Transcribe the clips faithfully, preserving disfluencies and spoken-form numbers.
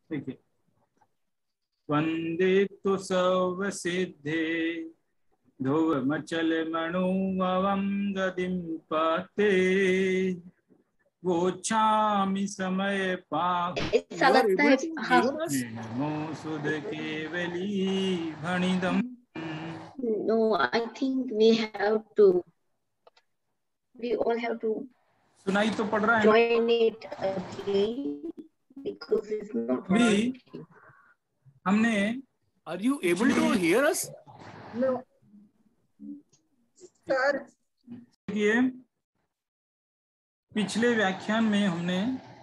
देखिए, वंदे तो सर्व सिद्धे ध्रुव मचल मणुवं गदिं पते गोच्छामि समय पाहु ऐसा लगता है हाँ सुध केवली भणिदम्। no I think we have to we all have to सुनाई तो पड़ रहा है ना? join it again because it's not भी working. हमने Are you able to hear us? No sir. देखिए, पिछले व्याख्यान में हमने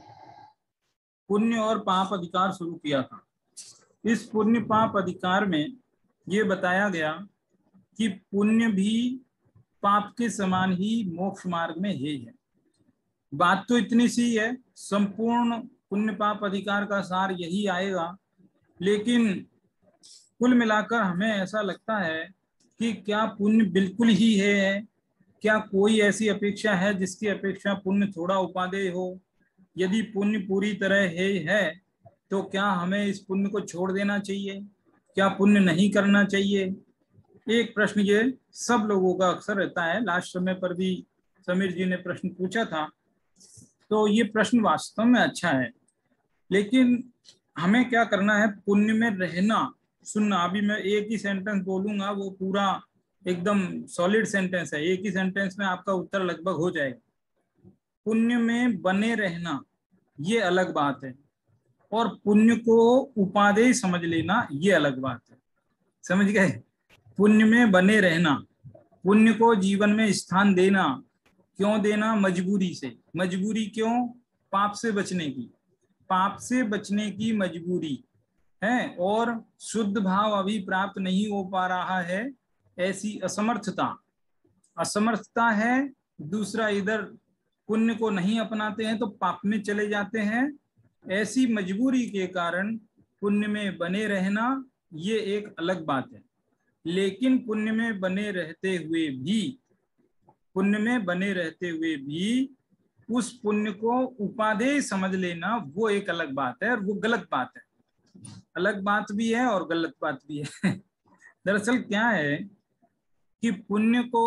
पुण्य और पाप अधिकार शुरू किया था। इस पुण्य पाप अधिकार में ये बताया गया कि पुण्य भी पाप के समान ही मोक्ष मार्ग में है है। बात तो इतनी सी है, संपूर्ण पुण्य पाप अधिकार का सार यही आएगा, लेकिन कुल मिलाकर हमें ऐसा लगता है कि क्या पुण्य बिल्कुल ही है, क्या कोई ऐसी अपेक्षा है जिसकी अपेक्षा पुण्य थोड़ा उपादेय हो? यदि पुण्य पूरी तरह है है तो क्या हमें इस पुण्य को छोड़ देना चाहिए? क्या पुण्य नहीं करना चाहिए? एक प्रश्न ये सब लोगों का अक्सर रहता है। लास्ट समय पर भी समीर जी ने प्रश्न पूछा था, तो ये प्रश्न वास्तव में अच्छा है, लेकिन हमें क्या करना है? पुण्य में रहना, सुनना। अभी मैं एक ही सेंटेंस बोलूंगा, वो पूरा एकदम सॉलिड सेंटेंस है, एक ही सेंटेंस में आपका उत्तर लगभग हो जाएगा। पुण्य में बने रहना ये अलग बात है, और पुण्य को उपादेय समझ लेना ये अलग बात है। समझ गए? पुण्य में बने रहना, पुण्य को जीवन में स्थान देना। क्यों देना? मजबूरी से। मजबूरी क्यों? पाप से बचने की। पाप से बचने की मजबूरी है, और शुद्ध भाव अभी प्राप्त नहीं हो पा रहा है, ऐसी असमर्थता असमर्थता है। दूसरा, इधर पुण्य को नहीं अपनाते हैं तो पाप में चले जाते हैं। ऐसी मजबूरी के कारण पुण्य में बने रहना ये एक अलग बात है। लेकिन पुण्य में बने रहते हुए भी पुण्य में बने रहते हुए भी उस पुण्य को उपादेय समझ लेना वो एक अलग बात है, और वो गलत बात है। अलग बात भी है और गलत बात भी है। दरअसल क्या है कि पुण्य को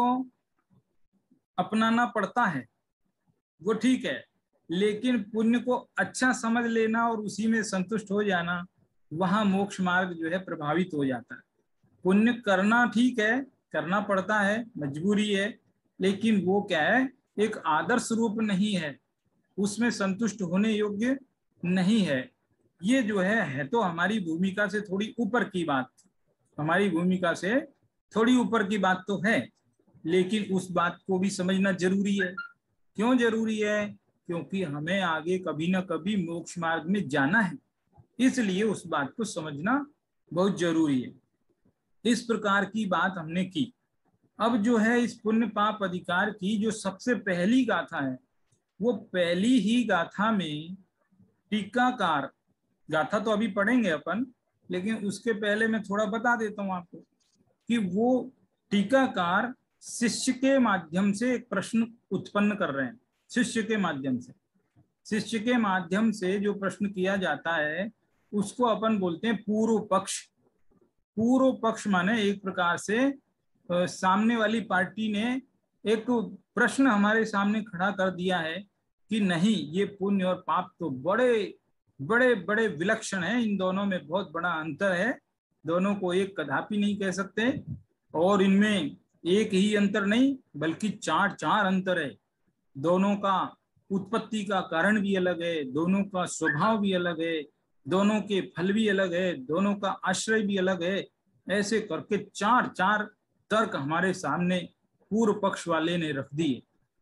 अपनाना पड़ता है, वो ठीक है, लेकिन पुण्य को अच्छा समझ लेना और उसी में संतुष्ट हो जाना, वहां मोक्ष मार्ग जो है प्रभावित हो जाता है। पुण्य करना ठीक है, करना पड़ता है, मजबूरी है, लेकिन वो क्या है? एक आदर्श रूप नहीं है, उसमें संतुष्ट होने योग्य नहीं है। ये जो है है तो हमारी भूमिका से थोड़ी ऊपर की बात, हमारी भूमिका से थोड़ी ऊपर की बात तो है, लेकिन उस बात को भी समझना जरूरी है। क्यों जरूरी है? क्योंकि हमें आगे कभी ना कभी मोक्ष मार्ग में जाना है, इसलिए उस बात को समझना बहुत जरूरी है। इस प्रकार की बात हमने की। अब जो है इस पुण्य पाप अधिकार की जो सबसे पहली गाथा है, वो पहली ही गाथा में टीकाकार, गाथा तो अभी पढ़ेंगे अपन, लेकिन उसके पहले मैं थोड़ा बता देता हूं आपको कि वो टीकाकार शिष्य के माध्यम से एक प्रश्न उत्पन्न कर रहे हैं। शिष्य के माध्यम से शिष्य के माध्यम से जो प्रश्न किया जाता है उसको अपन बोलते हैं पूर्व पक्ष। पूर्व पक्ष माने एक प्रकार से आ, सामने वाली पार्टी ने एक प्रश्न हमारे सामने खड़ा कर दिया है कि नहीं, ये पुण्य और पाप तो बड़े बड़े बड़े विलक्षण हैं, इन दोनों में बहुत बड़ा अंतर है, दोनों को एक कदापि नहीं कह सकते, और इनमें एक ही अंतर नहीं बल्कि चार चार अंतर है। दोनों का उत्पत्ति का कारण भी अलग है, दोनों का स्वभाव भी अलग है, दोनों के फल भी अलग है, दोनों का आश्रय भी अलग है। ऐसे करके चार चार तर्क हमारे सामने पूर्व पक्ष वाले ने रख दिए।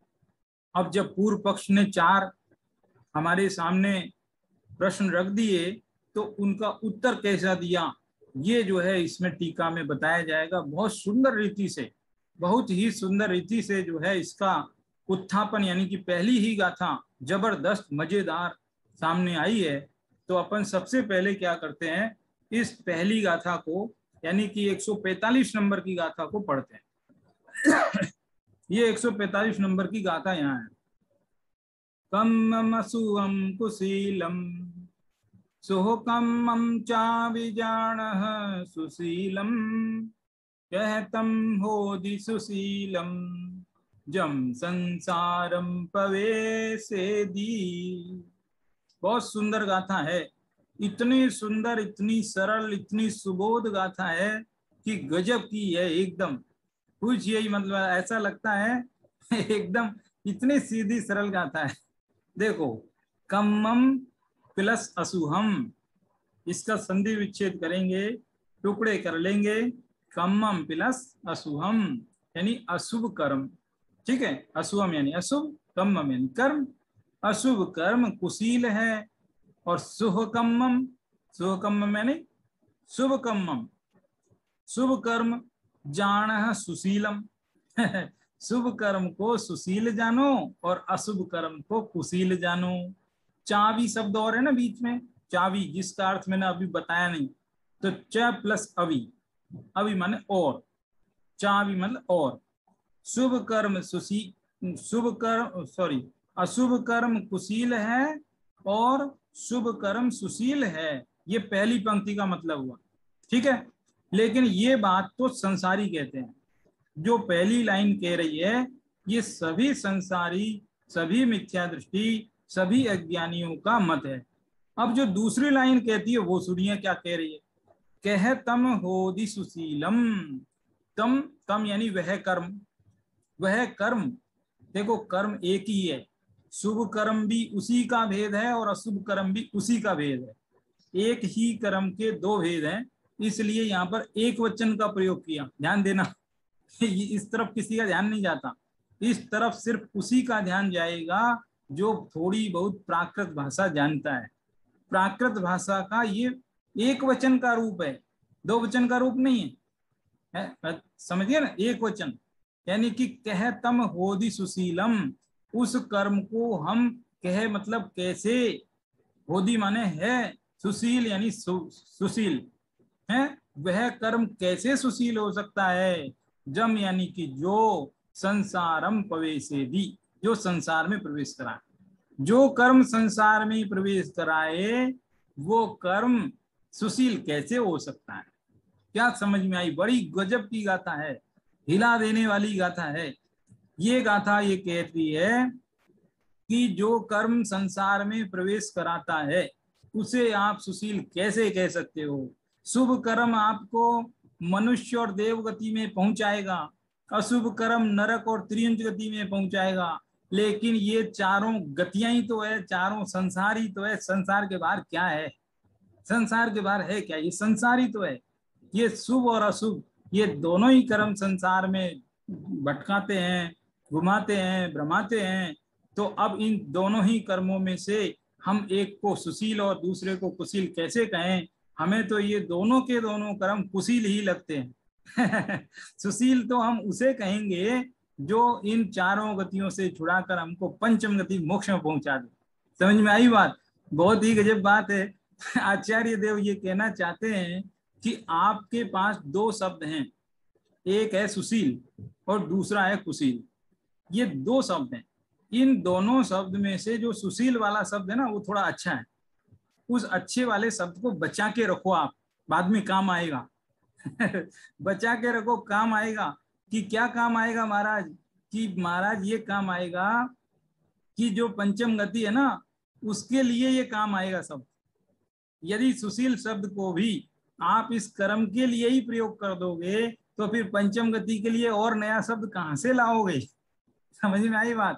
अब जब पूर्व पक्ष ने चार हमारे सामने प्रश्न रख दिए तो उनका उत्तर कैसा दिया, ये जो है इसमें टीका में बताया जाएगा। बहुत सुंदर रीति से, बहुत ही सुंदर रीति से जो है इसका उत्थापन, यानी कि पहली ही गाथा जबरदस्त मजेदार सामने आई है। तो अपन सबसे पहले क्या करते हैं, इस पहली गाथा को यानी कि एक सौ पैंतालीस नंबर की गाथा को पढ़ते हैं। ये एक सौ पैंतालीस नंबर की गाथा यहाँ है। कम मसुअम कुशीलम सुहकमं चाभिजानः सुशीलं कहतं होदि सुशीलं जम संसारम पवेसेदी। बहुत सुंदर गाथा है, इतनी सुंदर, इतनी सरल, इतनी सुबोध गाथा है कि गजब की है एकदम। कुछ यही मतलब ऐसा लगता है एकदम इतनी सीधी सरल गाथा है। देखो, कम्मम प्लस असुहम, इसका संधि विच्छेद करेंगे, टुकड़े कर लेंगे। कम्मम प्लस असुहम यानी अशुभ कर्म, ठीक है। अशुभम यानी अशुभ, कम्मम यानी कर्म। अशुभ कर्म कुशील है और शुभकम्मम, शुभकम्मम यानी शुभ कम्मम, शुभ कर्म जान सुशीलम शुभ कर्म को सुशील जानो और अशुभ कर्म को कुशील जानो। चावी शब्द और है ना बीच में, चावी, जिसका अर्थ मैंने अभी बताया नहीं। तो च प्लस अवि, अवि माने और, चावी मतलब और। शुभ कर्म सुशील, शुभ कर्म सॉरी अशुभ कर्म कुशील है और शुभ कर्म सुशील है, ये पहली पंक्ति का मतलब हुआ, ठीक है। लेकिन ये बात तो संसारी कहते हैं। जो पहली लाइन कह रही है ये सभी संसारी, सभी मिथ्या दृष्टि, सभी अज्ञानियों का मत है। अब जो दूसरी लाइन कहती है वो सुनिए क्या कह रही है। कह तम होदि सुशीलम, तम, तम यानी वह कर्म, वह कर्म। देखो कर्म एक ही है, शुभ कर्म भी उसी का भेद है और अशुभ कर्म भी उसी का भेद है। एक ही कर्म के दो भेद हैं, इसलिए यहाँ पर एक वचन का प्रयोग किया। ध्यान देना, इस तरफ किसी का ध्यान नहीं जाता, इस तरफ सिर्फ उसी का ध्यान जाएगा जो थोड़ी बहुत प्राकृत भाषा जानता है। प्राकृत भाषा का ये एक वचन का रूप है, दो वचन का रूप नहीं है, है? समझिए ना, एक वचन यानी कि कह तम होदि सुशीलम, उस कर्म को हम कह मतलब कैसे, होदि माने है, सुशील यानी सु, सुशील है, वह कर्म कैसे सुशील हो सकता है। जम यानी कि जो, संसारम पवेसेदी, जो संसार में प्रवेश कराए, जो कर्म संसार में प्रवेश कराए वो कर्म सुशील कैसे हो सकता है। क्या समझ में आई? बड़ी गजब की गाथा है, हिला देने वाली गाथा है। ये गाथा ये कहती है कि जो कर्म संसार में प्रवेश कराता है उसे आप सुशील कैसे कह सकते हो। शुभ कर्म आपको मनुष्य और देवगति में पहुंचाएगा, अशुभ कर्म नरक और त्रियंच गति में पहुंचाएगा। लेकिन ये चारों गतियां ही तो है, चारों संसार ही तो है। संसार के बाहर क्या है? संसार के बाहर है क्या? ये संसार ही तो है। ये शुभ और अशुभ ये दोनों ही कर्म संसार में भटकाते हैं, घुमाते हैं, भ्रमाते हैं। तो अब इन दोनों ही कर्मों में से हम एक को सुशील और दूसरे को कुशील कैसे कहें? हमें तो ये दोनों के दोनों कर्म कुशील ही लगते हैं सुशील तो हम उसे कहेंगे जो इन चारों गतियों से छुड़ाकर हमको पंचम गति मोक्ष में पहुंचा दे। समझ में आई बात? बहुत ही गजब बात है। आचार्य देव ये कहना चाहते हैं कि आपके पास दो शब्द हैं, एक है सुशील और दूसरा है कुशील। ये दो शब्द हैं, इन दोनों शब्द में से जो सुशील वाला शब्द है ना वो थोड़ा अच्छा है। उस अच्छे वाले शब्द को बचा के रखो, आप बाद में काम आएगा बचा के रखो, काम आएगा। कि क्या काम आएगा महाराज? कि महाराज ये काम आएगा कि जो पंचम गति है ना उसके लिए ये काम आएगा शब्द। यदि सुशील शब्द को भी आप इस कर्म के लिए ही प्रयोग कर दोगे तो फिर पंचम गति के लिए और नया शब्द कहां से लाओगे? समझ में आई बात?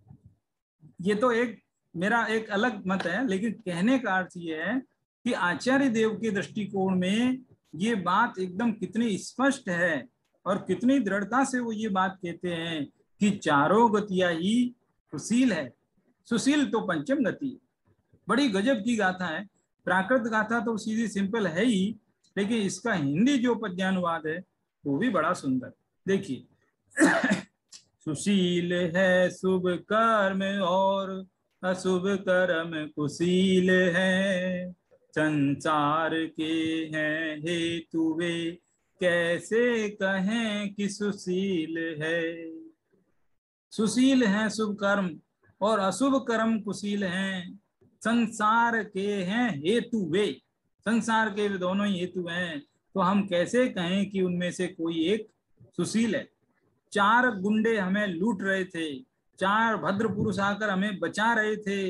ये तो एक मेरा एक अलग मत है, लेकिन कहने का अर्थ ये है कि आचार्य देव के दृष्टिकोण में ये बात एकदम कितनी स्पष्ट है और कितनी दृढ़ता से वो ये बात कहते हैं कि चारों गतियां ही सुशील है। सुशील तो पंचम गति। बड़ी गजब की गाथा है। प्राकृत गाथा तो सीधी सिंपल है ही, लेकिन इसका हिंदी जो पद्यानुवाद है वो भी बड़ा सुंदर। देखिए सुशील है शुभ कर्म और अशुभ कर्म कुशील है, संसार के हैं हेतु वे कैसे कहें कि सुशील है। सुशील है शुभ कर्म और अशुभ कर्म कुशील हैं, संसार के हैं हेतु वे, संसार के वे दोनों ही हेतु हैं, तो हम कैसे कहें कि उनमें से कोई एक सुशील है। चार गुंडे हमें लूट रहे थे, चार भद्र पुरुष आकर हमें बचा रहे थे,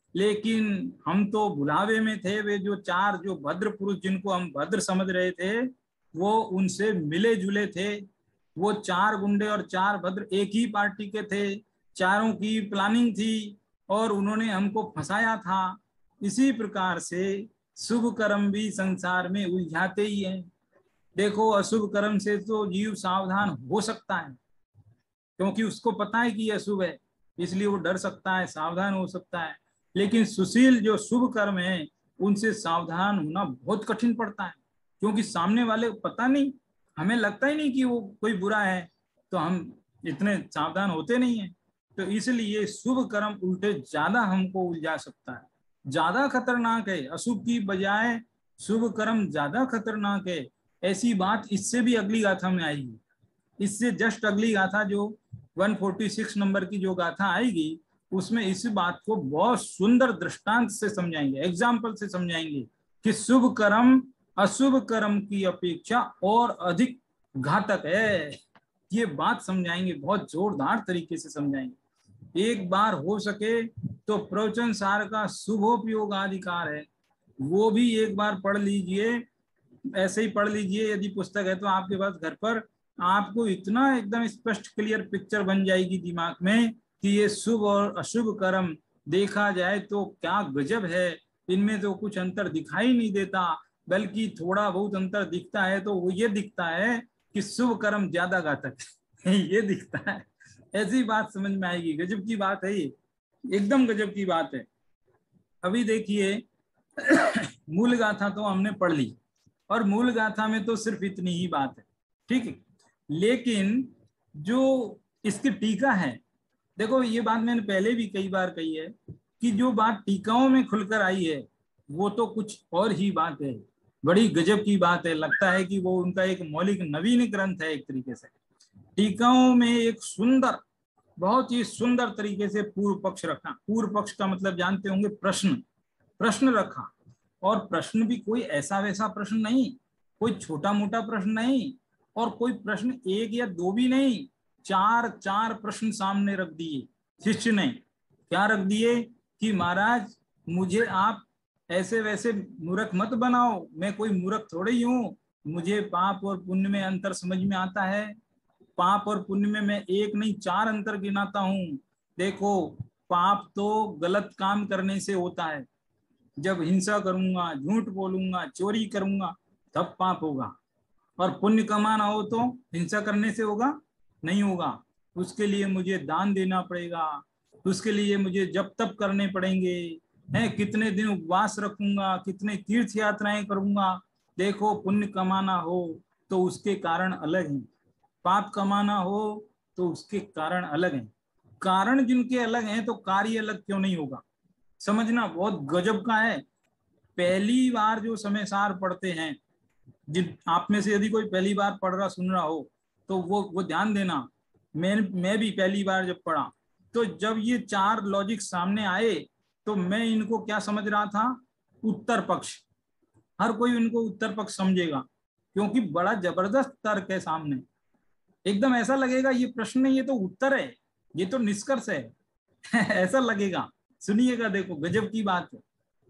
लेकिन हम तो भुलावे में थे। वे जो चार जो भद्र पुरुष जिनको हम भद्र समझ रहे थे वो उनसे मिले जुले थे। वो चार गुंडे और चार भद्र एक ही पार्टी के थे, चारों की प्लानिंग थी और उन्होंने हमको फंसाया था। इसी प्रकार से शुभ कर्म भी संसार में उलझाते ही हैं। देखो, अशुभ कर्म से तो जीव सावधान हो सकता है, क्योंकि उसको पता है कि यह अशुभ है, इसलिए वो डर सकता है, सावधान हो सकता है। लेकिन सुशील जो शुभ कर्म है उनसे सावधान होना बहुत कठिन पड़ता है, क्योंकि सामने वाले को पता नहीं, हमें लगता ही नहीं कि वो कोई बुरा है, तो हम इतने सावधान होते नहीं हैं। तो इसलिए शुभ कर्म उल्टे ज्यादा हमको उलझा सकता है, ज्यादा खतरनाक है। अशुभ की बजाय शुभ कर्म ज्यादा खतरनाक है। ऐसी बात इससे भी अगली गाथा में आएगी। इससे जस्ट अगली गाथा जो एक सौ छियालीस नंबर की जो गाथा आएगी उसमें इस बात को बहुत सुंदर दृष्टांत से समझाएंगे, एग्जाम्पल से समझाएंगे कि शुभ कर्म अशुभ कर्म की अपेक्षा और अधिक घातक है। ये बात समझाएंगे, बहुत जोरदार तरीके से समझाएंगे। एक बार हो सके तो प्रवचन सार का शुभोपयोग अधिकार है, वो भी एक बार पढ़ लीजिए, ऐसे ही पढ़ लीजिए यदि पुस्तक है तो आपके पास घर पर। आपको इतना एकदम स्पष्ट क्लियर पिक्चर बन जाएगी दिमाग में कि ये शुभ और अशुभ कर्म देखा जाए तो क्या गजब है। इनमें तो कुछ अंतर दिखाई नहीं देता, बल्कि थोड़ा बहुत अंतर दिखता है तो वो ये दिखता है कि शुभ कर्म ज्यादा घातक है ये दिखता है। ऐसी बात समझ में आएगी, गजब की बात है ये, एकदम गजब की बात है। अभी देखिए मूल गाथा तो हमने पढ़ ली, और मूल गाथा में तो सिर्फ इतनी ही बात है, ठीक है। लेकिन जो इसकी टीका है, देखो ये बात मैंने पहले भी कई बार कही है कि जो बात टीकाओं में खुलकर आई है वो तो कुछ और ही बात है, बड़ी गजब की बात है। लगता है कि वो उनका एक मौलिक नवीन ग्रंथ है एक तरीके से। टीकाओं में एक सुंदर, बहुत ही सुंदर तरीके से पूर्व पक्ष रखा। पूर्व पक्ष का मतलब जानते होंगे, प्रश्न, प्रश्न रखा। और प्रश्न भी कोई ऐसा वैसा प्रश्न नहीं, कोई छोटा मोटा प्रश्न नहीं, और कोई प्रश्न एक या दो भी नहीं, चार चार प्रश्न सामने रख दिए शिष्य ने। क्या रख दिए कि महाराज मुझे आप ऐसे वैसे मूर्ख मत बनाओ, मैं कोई मूर्ख थोड़ी ही हूँ, मुझे पाप और पुण्य में अंतर समझ में आता है। पाप और पुण्य में मैं एक नहीं चार अंतर गिनाता हूँ। देखो, पाप तो गलत काम करने से होता है, जब हिंसा करूंगा, झूठ बोलूंगा, चोरी करूंगा तब पाप होगा। और पुण्य कमाना हो तो हिंसा करने से होगा? नहीं होगा। उसके लिए मुझे दान देना पड़ेगा, उसके लिए मुझे जप तप करने पड़ेंगे, है कितने दिन उपवास रखूंगा, कितने तीर्थ यात्राएं करूंगा। देखो, पुण्य कमाना हो तो उसके कारण अलग हैं, पाप कमाना हो तो उसके कारण अलग हैं। कारण जिनके अलग हैं तो कार्य अलग क्यों नहीं होगा? समझना बहुत गजब का है। पहली बार जो समय सार पढ़ते हैं, जिन आप में से यदि कोई पहली बार पढ़ रहा सुन रहा हो तो वो वो ध्यान देना। मैं मैं भी पहली बार जब पढ़ा तो जब ये चार लॉजिक सामने आए तो मैं इनको क्या समझ रहा था? उत्तर पक्ष। हर कोई इनको उत्तर पक्ष समझेगा क्योंकि बड़ा जबरदस्त तर्क है सामने। एकदम ऐसा लगेगा ये प्रश्न नहीं, ये तो उत्तर है, ये तो निष्कर्ष है ऐसा लगेगा। सुनिएगा, देखो गजब की बात है।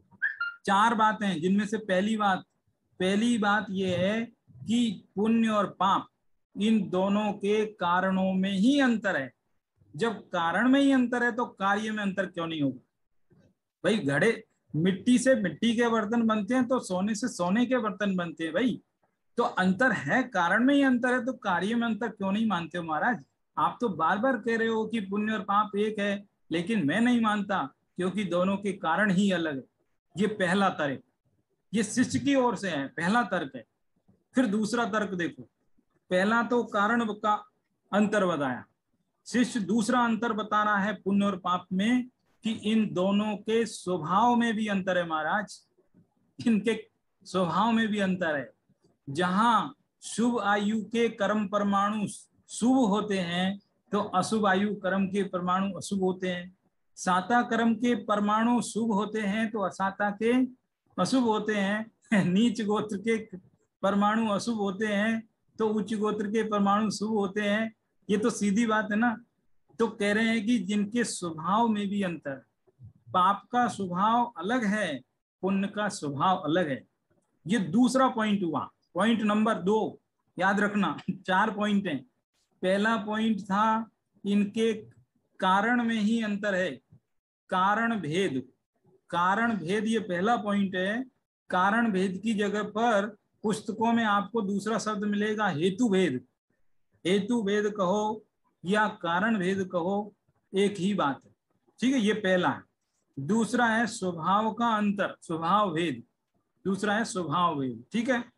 चार बातें, जिनमें से पहली बात पहली बात यह है कि पुण्य और पाप इन दोनों के कारणों में ही अंतर है। जब कारण में ही अंतर है तो कार्य में अंतर क्यों नहीं होगा? भाई, घड़े मिट्टी से मिट्टी के बर्तन बनते हैं तो सोने से सोने के बर्तन बनते हैं भाई। तो अंतर है, कारण में ही अंतर है, तो कार्य में अंतर क्यों नहीं मानते हो महाराज? आप तो बार बार कह रहे हो कि पुण्य और पाप एक है, लेकिन मैं नहीं मानता क्योंकि दोनों के कारण ही अलग है। ये पहला तर्क, ये शिष्य की ओर से है, पहला तर्क है। फिर दूसरा तर्क देखो, पहला तो कारण का अंतर बताया, शिष्य दूसरा अंतर बता रहा है पुण्य और पाप में कि इन दोनों के स्वभाव में भी अंतर है महाराज, इनके स्वभाव में भी अंतर है। जहां शुभ आयु के कर्म परमाणु शुभ होते हैं तो अशुभ आयु कर्म के परमाणु अशुभ होते हैं। साता कर्म के परमाणु शुभ होते हैं तो असाता के अशुभ होते हैं, नीच गोत्र के परमाणु अशुभ होते हैं तो उच्च गोत्र के परमाणु शुभ होते हैं। ये तो सीधी बात है ना। तो कह रहे हैं कि जिनके स्वभाव में भी अंतर, पाप का स्वभाव अलग है, पुण्य का स्वभाव अलग है। ये दूसरा पॉइंट हुआ। पॉइंट नंबर दो याद रखना, चार पॉइंट हैं। पहला पॉइंट था इनके कारण में ही अंतर है, कारण भेद। कारण भेद ये पहला पॉइंट है। कारण भेद की जगह पर पुस्तकों में आपको दूसरा शब्द मिलेगा हेतु भेद। हेतु भेद कहो या कारण भेद कहो, एक ही बात है। ठीक है, ये पहला है। दूसरा है स्वभाव का अंतर, स्वभाव भेद। दूसरा है स्वभाव भेद, ठीक है।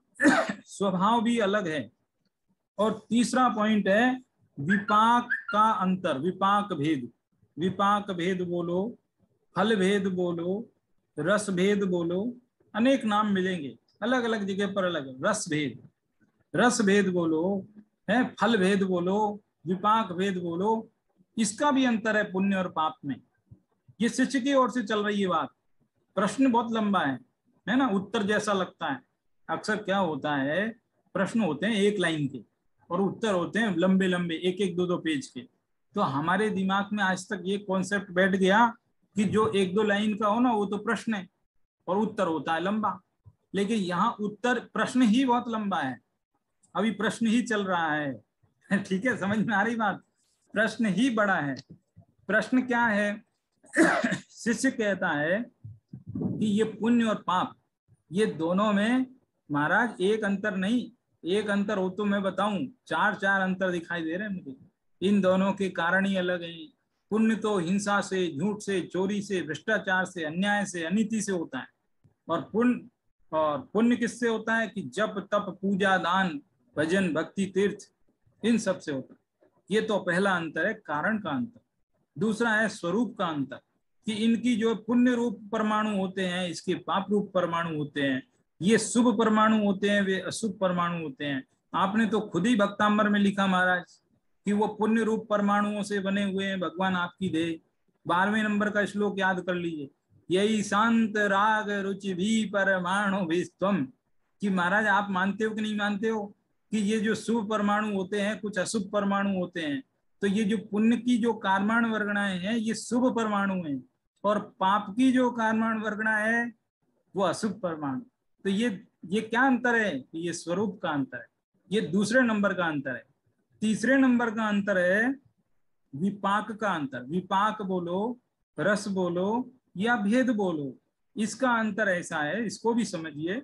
स्वभाव भी अलग है। और तीसरा पॉइंट है विपाक का अंतर, विपाक भेद। विपाक भेद बोलो, फल भेद बोलो, रस भेद बोलो, अनेक नाम मिलेंगे, अलग अलग जगह पर अलग। रस भेद, रस भेद बोलो, है फल भेद बोलो, विपाक भेद बोलो, इसका भी अंतर है पुण्य और पाप में। ये शिष्य की ओर से चल रही है बात। प्रश्न बहुत लंबा है, है ना, उत्तर जैसा लगता है। अक्सर क्या होता है, प्रश्न होते हैं एक लाइन के और उत्तर होते हैं लंबे लंबे, एक एक दो दो पेज के। तो हमारे दिमाग में आज तक ये कॉन्सेप्ट बैठ गया कि जो एक दो लाइन का हो ना वो तो प्रश्न है और उत्तर होता है लंबा। लेकिन यहाँ उत्तर, प्रश्न ही बहुत लंबा है, अभी प्रश्न ही चल रहा है। ठीक है, समझ में आ रही बात। प्रश्न ही बड़ा है। प्रश्न क्या है? शिष्य कहता है कि ये पुण्य और पाप, ये दोनों में महाराज एक अंतर नहीं, एक अंतर हो तो मैं बताऊं, चार चार अंतर दिखाई दे रहे हैं मुझे। इन दोनों के कारण ही अलग हैं। पुण्य तो हिंसा से, झूठ से, चोरी से, भ्रष्टाचार से, अन्याय से, अनीति से होता है। और पुण्य और पुण्य किससे होता है? कि जप तप पूजा दान भजन भक्ति तीर्थ, इन सब से होता है। ये तो पहला अंतर है, कारण का अंतर। दूसरा है स्वरूप का अंतर, कि इनकी जो पुण्य रूप परमाणु होते हैं, इसके पाप रूप परमाणु होते हैं। ये शुभ परमाणु होते हैं, वे अशुभ परमाणु होते हैं। आपने तो खुद ही भक्तांबर में लिखा महाराज कि वो पुण्य रूप परमाणुओं से बने हुए हैं भगवान आपकी दे। बारहवें नंबर का श्लोक याद कर लीजिए, यही शांत राग रुचि भी परमाणु भी स्वम। कि महाराज आप मानते हो कि नहीं मानते हो कि ये जो शुभ परमाणु होते हैं कुछ अशुभ परमाणु होते हैं। तो ये जो पुण्य की जो कार्माण वर्गणाएं हैं ये शुभ परमाणु हैं, और पाप की जो कार्माण वर्गणा है वो अशुभ परमाणु। तो ये ये क्या अंतर है? ये स्वरूप का अंतर है। ये दूसरे नंबर का अंतर है। तीसरे नंबर का अंतर है विपाक का अंतर। विपाक बोलो, रस बोलो या भेद बोलो, इसका अंतर ऐसा है, इसको भी समझिए।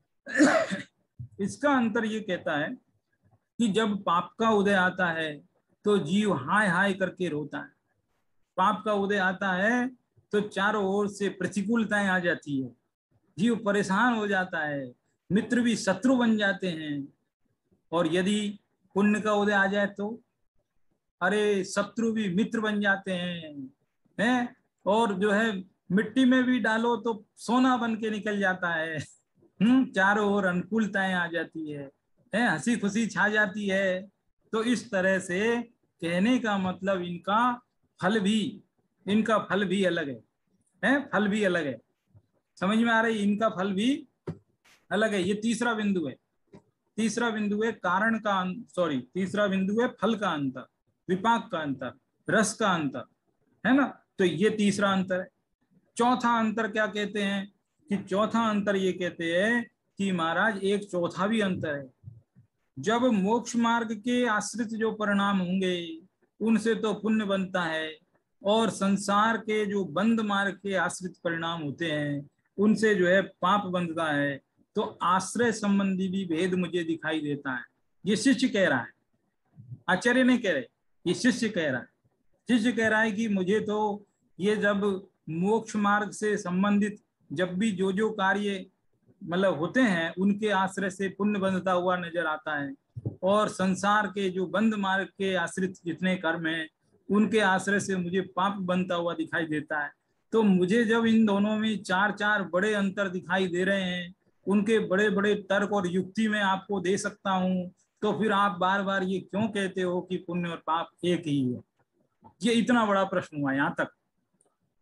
इसका अंतर ये कहता है कि जब पाप का उदय आता है तो जीव हाय हाय करके रोता है। पाप का उदय आता है तो चारों ओर से प्रतिकूलताएं आ जाती है, जीव परेशान हो जाता है, मित्र भी शत्रु बन जाते हैं। और यदि पुण्य का उदय आ जाए तो अरे शत्रु भी मित्र बन जाते हैं, हैं? और जो है मिट्टी में भी डालो तो सोना बन के निकल जाता है। हम्म चारों ओर अनुकूलताएं आ जाती है, है हंसी खुशी छा जाती है। तो इस तरह से कहने का मतलब इनका फल भी इनका फल भी अलग है, है फल भी अलग है। समझ में आ रही? इनका फल भी अलग है। ये तीसरा बिंदु है। तीसरा बिंदु है कारण का, सॉरी तीसरा बिंदु है फल का अंतर, विपाक का अंतर, रस का अंतर, है ना। तो ये तीसरा अंतर है। चौथा अंतर क्या कहते हैं? कि चौथा अंतर ये कहते हैं कि महाराज एक चौथा भी अंतर है। जब मोक्ष मार्ग के आश्रित जो परिणाम होंगे उनसे तो पुण्य बनता है, और संसार के जो बंद मार्ग के आश्रित परिणाम होते हैं उनसे जो है पाप बनता है। तो आश्रय संबंधी भी भेद मुझे दिखाई देता है। ये शिष्य कह रहा है, आचार्य नहीं कह रहे, ये शिष्य कह रहा है। शिष्य कह रहा है कि मुझे तो ये जब मोक्ष मार्ग से संबंधित जब भी जो जो कार्य मतलब होते हैं उनके आश्रय से पुण्य बनता हुआ नजर आता है, और संसार के जो बंद मार्ग के आश्रित जितने कर्म हैं उनके आश्रय से मुझे पाप बनता हुआ दिखाई देता है। तो मुझे जब इन दोनों में चार चार बड़े अंतर दिखाई दे रहे हैं, उनके बड़े बड़े तर्क और युक्ति में आपको दे सकता हूं, तो फिर आप बार बार ये क्यों कहते हो कि पुण्य और पाप एक ही है? ये इतना बड़ा प्रश्न हुआ यहाँ तक।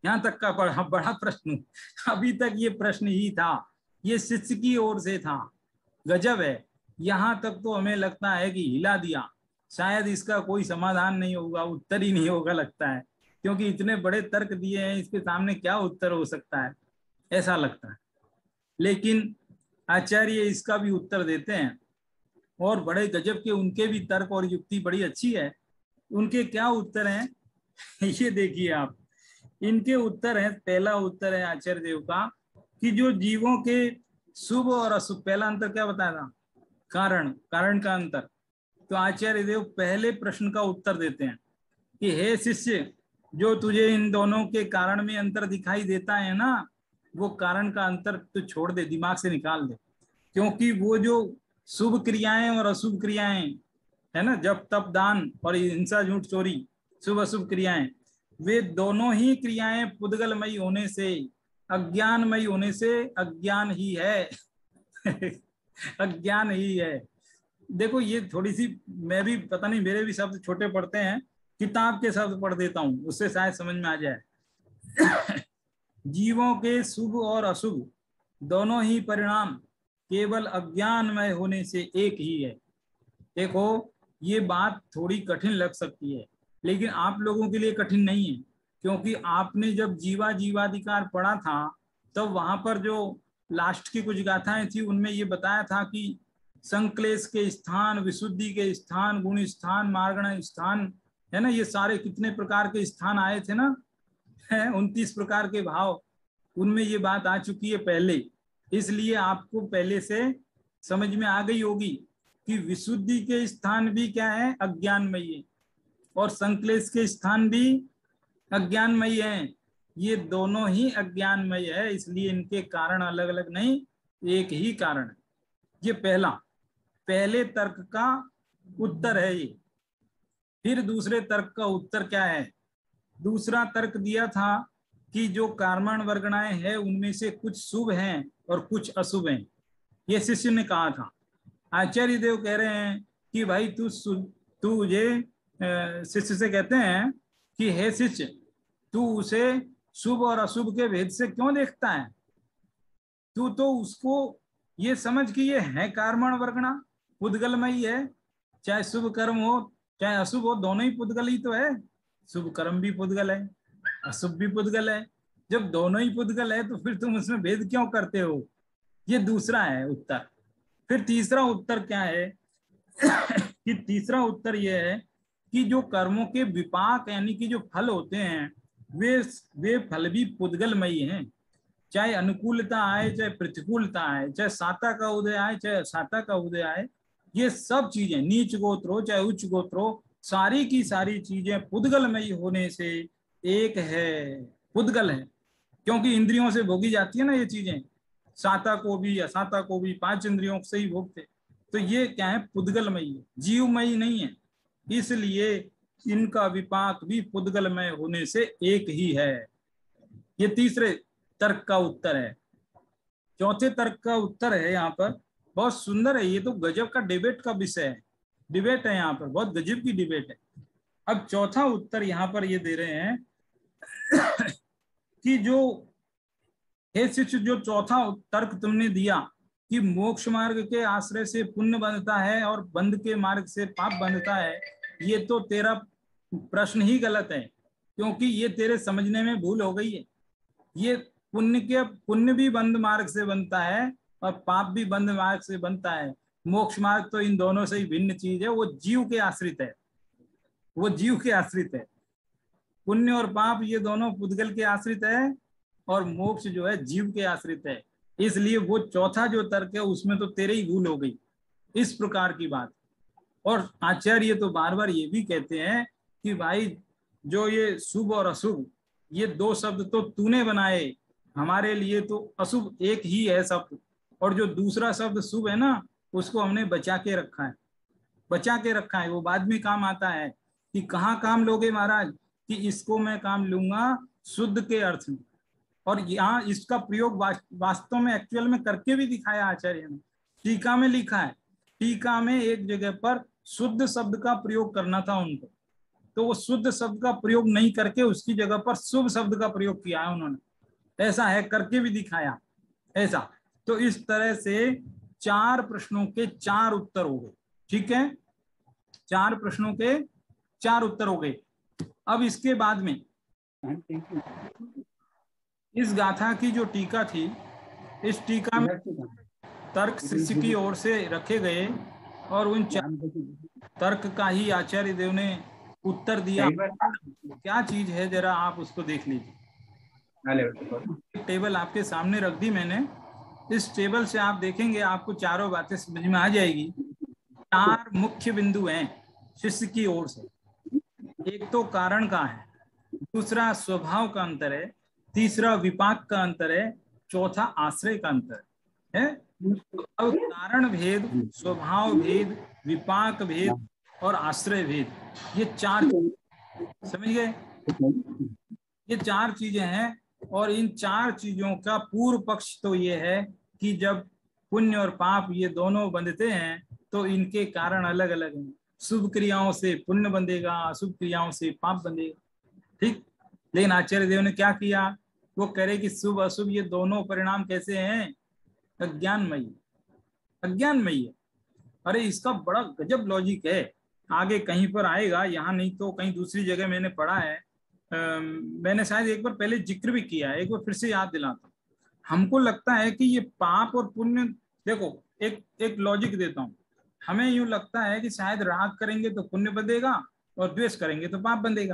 यहाँ तक का बड़ा बड़ा प्रश्न, अभी तक ये प्रश्न ही था, ये शिष्य की ओर से था। गजब है, यहाँ तक तो हमें लगता है कि हिला दिया, शायद इसका कोई समाधान नहीं होगा, उत्तर ही नहीं होगा लगता है, क्योंकि इतने बड़े तर्क दिए हैं, इसके सामने क्या उत्तर हो सकता है, ऐसा लगता है। लेकिन आचार्य इसका भी उत्तर देते हैं, और बड़े गजब के उनके भी तर्क और युक्ति बड़ी अच्छी है। उनके क्या उत्तर हैं ये देखिए आप, इनके उत्तर हैं, पहला उत्तर है आचार्य देव का कि जो जीवों के शुभ और अशुभ, पहला अंतर क्या बताया था, कारण, कारण का अंतर। तो आचार्य देव पहले प्रश्न का उत्तर देते हैं कि हे शिष्य, जो तुझे इन दोनों के कारण में अंतर दिखाई देता है ना, वो कारण का अंतर तो छोड़ दे, दिमाग से निकाल दे, क्योंकि वो जो शुभ क्रियाएं और अशुभ क्रियाएं है ना, जप तप दान और हिंसा झूठ चोरी, शुभ अशुभ क्रियाएं, वे दोनों ही क्रियाएं पुद्गलमयी होने से, अज्ञानमयी होने से अज्ञान ही है अज्ञान ही है। देखो ये थोड़ी सी, मैं भी पता नहीं, मेरे भी शब्द छोटे पड़ते हैं, किताब के शब्द पढ़ देता हूं, उससे शायद समझ में आ जाए जीवों के शुभ और अशुभ दोनों ही परिणाम केवल अज्ञानमय होने से एक ही है। देखो ये बात थोड़ी कठिन लग सकती है, लेकिन आप लोगों के लिए कठिन नहीं है, क्योंकि आपने जब जीवा जीवाधिकार पढ़ा था तब तो वहां पर जो लास्ट की कुछ गाथाएं थी उनमें ये बताया था कि संक्लेश के स्थान, विशुद्धि के स्थान, गुण स्थान, मार्गण स्थान, है ना, ये सारे कितने प्रकार के स्थान आए थे ना, उनतीस प्रकार के भाव, उनमें ये बात आ चुकी है पहले, इसलिए आपको पहले से समझ में आ गई होगी कि विशुद्धि के स्थान भी क्या है, अज्ञानमयी है, और संक्लेश के स्थान भी अज्ञानमयी है, ये दोनों ही अज्ञानमय है, इसलिए इनके कारण अलग अलग नहीं, एक ही कारण है। ये पहला, पहले तर्क का उत्तर है ये। फिर दूसरे तर्क का उत्तर क्या है, दूसरा तर्क दिया था कि जो कर्मण वर्गणाएं हैं उनमें से कुछ शुभ हैं और कुछ अशुभ हैं, ये शिष्य ने कहा था। आचार्य देव कह रहे हैं कि भाई तू तुझे शिष्य से कहते हैं कि हे शिष्य, तू उसे शुभ और अशुभ के भेद से क्यों देखता है, तू तो उसको ये समझ कि ये है कर्मण वर्गणा, पुद्गलमयी है, चाहे शुभ कर्म हो चाहे अशुभ हो, दोनों ही पुद्गल ही तो है, शुभ कर्म भी पुद्गल है, अशुभ भी पुद्गल है। जब दोनों ही पुद्गल है तो फिर तुम उसमें भेद क्यों करते हो, ये दूसरा है उत्तर। फिर तीसरा उत्तर क्या है कि तीसरा उत्तर यह है कि जो कर्मों के विपाक यानी कि जो फल होते हैं वे वे फल भी पुद्गलमयी हैं, चाहे अनुकूलता आए चाहे प्रतिकूलता आए, चाहे साता का उदय आए चाहे असाता का उदय आए, ये सब चीजें नीच गोत्र हो चाहे उच्च गोत्र हो, सारी की सारी चीजें पुद्गलमयी होने से एक है, पुद्गल है, क्योंकि इंद्रियों से भोगी जाती है ना ये चीजें, साता को भी असाता को भी पांच इंद्रियों से ही भोगते, तो ये क्या है, पुद्गलमयी है, जीवमयी नहीं है, इसलिए इनका विपाक भी पुद्गलमय होने से एक ही है। ये तीसरे तर्क का उत्तर है। चौथे तर्क का उत्तर है यहाँ पर, बहुत सुंदर है, ये तो गजब का डिबेट का विषय है, डिबेट है यहाँ पर, बहुत गजब की डिबेट है। अब चौथा उत्तर यहाँ पर ये दे रहे हैं कि जो हे शिष्य, जो चौथा तर्क तुमने दिया कि मोक्ष मार्ग के आश्रय से पुण्य बंधता है और बंध के मार्ग से पाप बंधता है, ये तो तेरा प्रश्न ही गलत है, क्योंकि ये तेरे समझने में भूल हो गई है। ये पुण्य के पुण्य भी बंध मार्ग से बनता है और पाप भी बंध मार्ग से बनता है, मोक्ष मार्ग तो इन दोनों से ही भिन्न चीज है, वो जीव के आश्रित है, वो जीव के आश्रित है। पुण्य और पाप ये दोनों पुद्गल के आश्रित है और मोक्ष जो है जीव के आश्रित है, इसलिए वो चौथा जो तर्क है उसमें तो तेरे ही भूल हो गई, इस प्रकार की बात। और आचार्य तो बार बार ये भी कहते हैं कि भाई जो ये शुभ और अशुभ ये दो शब्द तो तूने बनाए, हमारे लिए तो अशुभ एक ही है शब्द, और जो दूसरा शब्द शुभ है ना उसको हमने बचा के रखा है, बचा के रखा है, वो बाद में काम आता है। कि कहाँ काम लोगे महाराज, कि इसको मैं काम लूंगा शुद्ध के अर्थ में, और यहाँ इसका प्रयोग वास्तव में एक्चुअल में करके भी दिखाया आचार्य ने, टीका में लिखा है, टीका में एक जगह पर शुद्ध शब्द का प्रयोग करना था उनको, तो वो शुद्ध शब्द का प्रयोग नहीं करके उसकी जगह पर शुभ शब्द का प्रयोग किया है उन्होंने, ऐसा है, करके भी दिखाया ऐसा। तो इस तरह से चार प्रश्नों के चार उत्तर हो गए, ठीक है, चार प्रश्नों के चार उत्तर हो गए। अब इसके बाद में इस गाथा की जो टीका थी, इस टीका में तर्क शिष्य की ओर से रखे गए और उन तर्क का ही आचार्य देव ने उत्तर दिया। क्या चीज है जरा आप उसको देख लीजिए। टेबल आपके सामने रख दी मैंने, इस टेबल से आप देखेंगे आपको चारों बातें समझ में आ जाएगी। चार मुख्य बिंदु हैं शिष्य की ओर से। एक तो कारण का है, दूसरा स्वभाव का अंतर है, तीसरा विपाक का अंतर है, चौथा आश्रय का अंतर है। अब कारण भेद, स्वभाव भेद, विपाक भेद और आश्रय भेद, ये चार समझ गए, ये चार चीजें हैं। और इन चार चीजों का पूर्व पक्ष तो ये है कि जब पुण्य और पाप ये दोनों बंधते हैं तो इनके कारण अलग अलग हैं। शुभ क्रियाओं से पुण्य बंधेगा, अशुभ क्रियाओं से पाप बंधेगा, ठीक। लेकिन आचार्य देव ने क्या किया, वो कह रहे कि शुभ अशुभ ये दोनों परिणाम कैसे हैं, अज्ञानमयी, अज्ञानमयी है। अरे इसका बड़ा गजब लॉजिक है, आगे कहीं पर आएगा, यहाँ नहीं तो कहीं दूसरी जगह मैंने पढ़ा है। आ, मैंने शायद एक बार पहले जिक्र भी किया है, एक बार फिर से याद दिलाता हूँ। हमको लगता है कि ये पाप और पुण्य, देखो एक एक लॉजिक देता हूँ, हमें यूं लगता है कि शायद राग करेंगे तो पुण्य बंधेगा और द्वेष करेंगे तो पाप बंधेगा।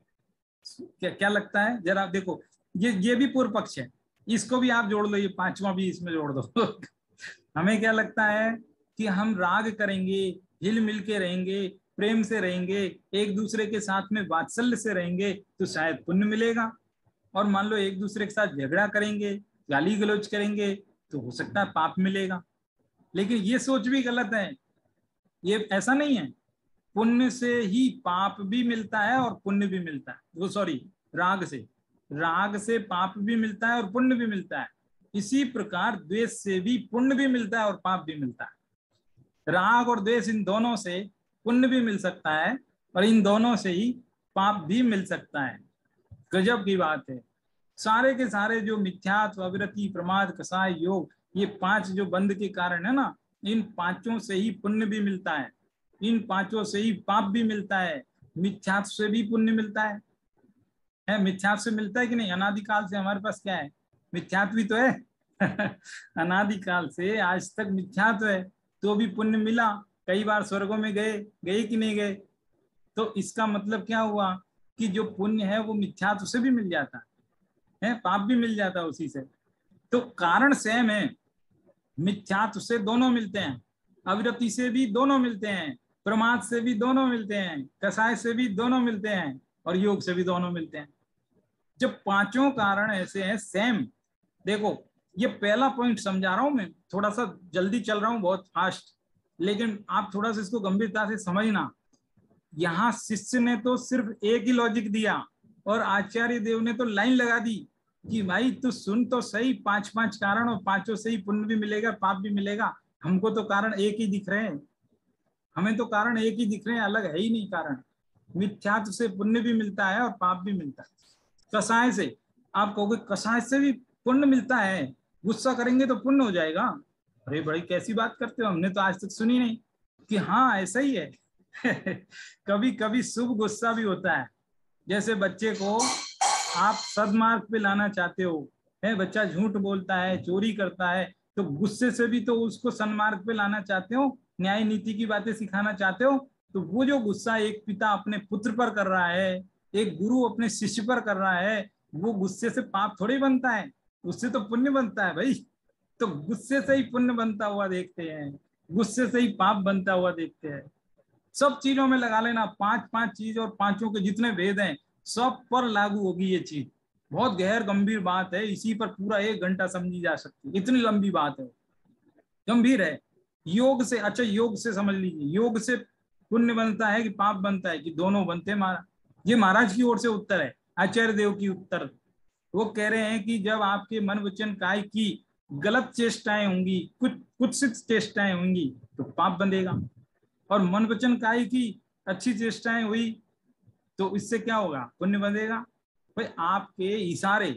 क्या क्या लगता है जरा देखो, ये ये भी पूर्व पक्ष है, इसको भी आप जोड़ लो, ये पांचवा भी इसमें जोड़ दो। हमें क्या लगता है कि हम राग करेंगे, हिल मिल के रहेंगे, प्रेम से रहेंगे, एक दूसरे के साथ में वात्सल्य से रहेंगे तो शायद पुण्य मिलेगा। और मान लो एक दूसरे के साथ झगड़ा करेंगे, गाली गलौज करेंगे तो हो सकता है पाप मिलेगा। लेकिन ये सोच भी गलत है, ये ऐसा नहीं है। पुण्य से ही पाप भी मिलता है और पुण्य भी मिलता है, वो सॉरी राग से राग से पाप भी मिलता है और पुण्य भी मिलता है। इसी प्रकार द्वेष से भी पुण्य भी मिलता है और पाप भी मिलता है। राग और द्वेष इन दोनों से पुण्य भी मिल सकता है और इन दोनों से ही पाप भी मिल सकता है। गजब की बात है। सारे के सारे जो मिथ्यात्व, अविरति, प्रमाद, कसाय, योग, ये पांच जो बंध के कारण है ना, इन पांचों से ही पुण्य भी मिलता है, इन पांचों से ही पाप भी मिलता है। मिथ्यात्व से भी पुण्य मिलता है, है मिथ्यात्व से मिलता है कि नहीं? अनादिकाल से हमारे पास क्या है, मिथ्यात्व ही तो है। अनादिकाल से आज तक मिथ्यात्व है, तो भी पुण्य मिला। कई बार स्वर्गों में गए गए कि नहीं गए? तो इसका मतलब क्या हुआ कि जो पुण्य है वो मिथ्यात्व से भी मिल जाता है, पाप भी मिल जाता है उसी से। तो कारण सेम है, मिथ्यात्व से दोनों मिलते हैं, अविरति से भी दोनों मिलते हैं, प्रमाद से भी दोनों मिलते हैं, कसाय से भी दोनों मिलते हैं और योग से भी दोनों मिलते हैं। जब पांचों कारण ऐसे हैं सेम, देखो ये पहला पॉइंट समझा रहा हूं मैं, थोड़ा सा जल्दी चल रहा हूं, बहुत फास्ट, लेकिन आप थोड़ा सा इसको गंभीरता से समझना। यहाँ शिष्य ने तो सिर्फ एक ही लॉजिक दिया और आचार्य देव ने तो लाइन लगा दी कि भाई तू सुन तो सही, पांच पांच कारण और पांचों से ही पुण्य भी मिलेगा, पाप भी मिलेगा। हमको तो कारण एक ही दिख रहे हैं, हमें तो कारण एक ही दिख रहे हैं, अलग है ही नहीं कारण। मिथ्यात्व से पुण्य भी मिलता है और पाप भी मिलता है। कसाय से, आप कहोगे कसाय से भी पुण्य मिलता है, गुस्सा करेंगे तो पुण्य हो जाएगा? अरे भाई कैसी बात करते हो, हमने तो आज तक सुनी नहीं। कि हाँ ऐसा ही है। कभी कभी शुभ गुस्सा भी होता है। जैसे बच्चे को आप सदमार्ग पे लाना चाहते हो, है बच्चा झूठ बोलता है, चोरी करता है, तो गुस्से से भी तो उसको सन्मार्ग पे लाना चाहते हो, न्याय नीति की बातें सिखाना चाहते हो। तो वो जो गुस्सा एक पिता अपने पुत्र पर कर रहा है, एक गुरु अपने शिष्य पर कर रहा है, वो गुस्से से पाप थोड़ी बनता है, उससे तो पुण्य बनता है भाई। तो गुस्से से ही पुण्य बनता हुआ देखते हैं, गुस्से से ही पाप बनता हुआ देखते हैं। सब चीजों में लगा लेना, पांच पांच चीज और पांचों के जितने भेद हैं सब पर लागू होगी ये चीज। बहुत गहर गंभीर बात है, इसी पर पूरा एक घंटा समझी जा सकती है, इतनी लंबी बात है, गंभीर है। योग से, अच्छा योग से समझ लीजिए, योग से पुण्य बनता है कि पाप बनता है, कि दोनों बनते हैं? महाराज, ये महाराज की ओर से उत्तर है, आचार्य देव की उत्तर। वो कह रहे हैं कि जब आपके मन वचन काय की गलत चेष्टाएं होंगी, कुछ कुत्सित चेष्टाएं होंगी तो पाप बंधेगा, और मन वचन काय की अच्छी चेष्टाएं हुई तो इससे क्या होगा, पुण्य बंधेगा। भाई आपके इशारे